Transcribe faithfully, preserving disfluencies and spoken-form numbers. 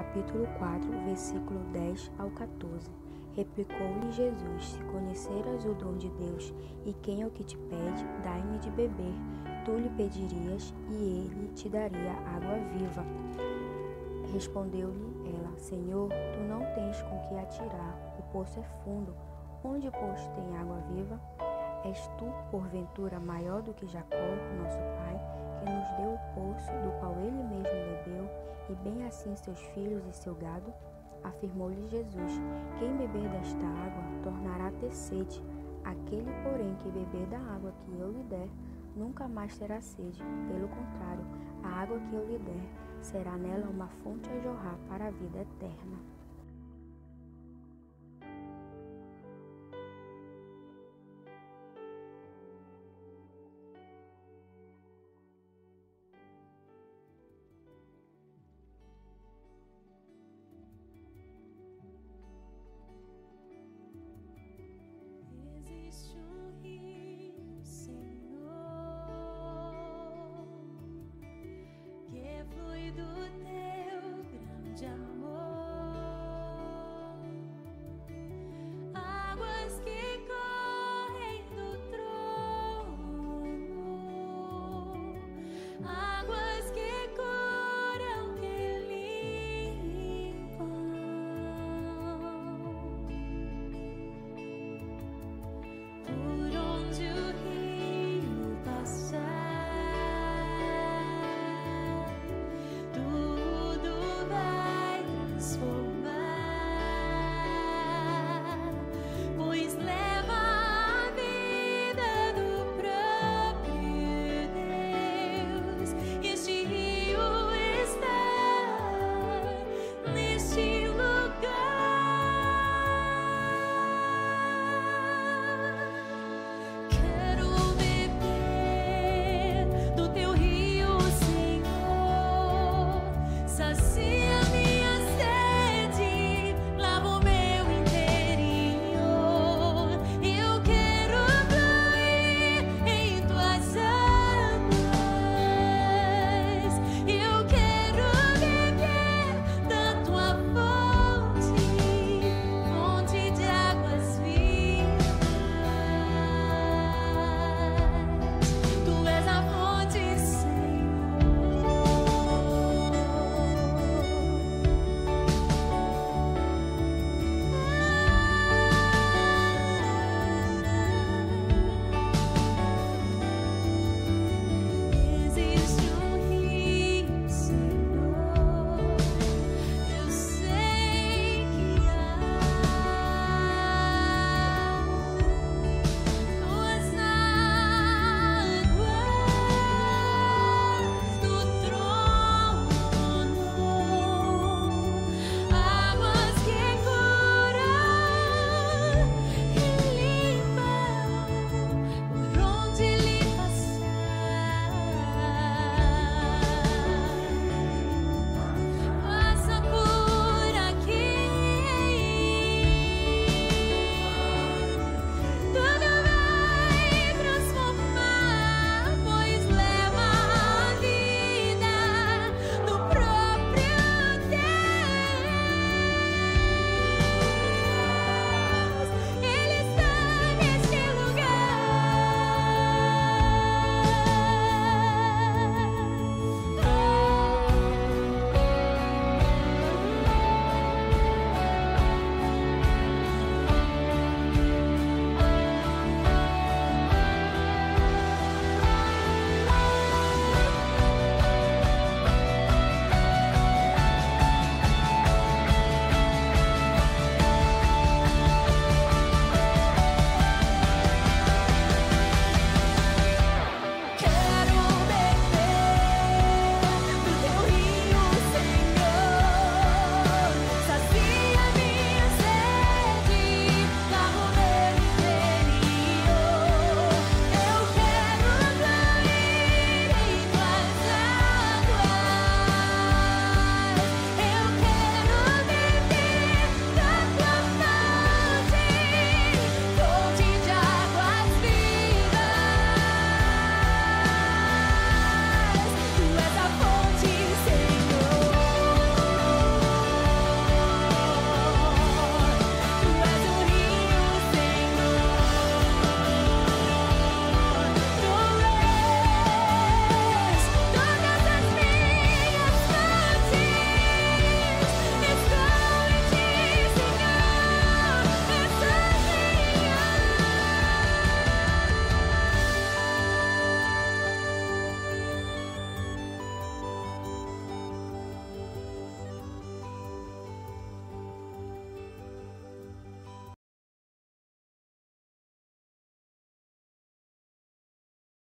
capítulo quatro, versículo dez ao quatorze. Replicou-lhe Jesus: Se conheceras o dom de Deus, e quem é o que te pede, dai-me de beber, tu lhe pedirias, e ele te daria água viva. Respondeu-lhe ela: Senhor, tu não tens com que atirar, o poço é fundo, onde, pois, tem água viva? És tu, porventura, maior do que Jacó, nosso pai, que nos deu o poço, do qual ele mesmo bebeu, e bem assim seus filhos e seu gado? Afirmou-lhe Jesus: Quem beber desta água tornará a ter sede. Aquele, porém, que beber da água que eu lhe der, nunca mais terá sede. Pelo contrário, a água que eu lhe der será nela uma fonte a jorrar para a vida eterna. Existe um rio, Senhor, que flui do teu grande amor, águas que correm do trono, águas que curam, que limpam. Por onde o rio passar, tudo vai transformar, pois leva a vida do próprio Deus. Este rio está neste lugar. Quero beber do teu rio, Senhor, sacia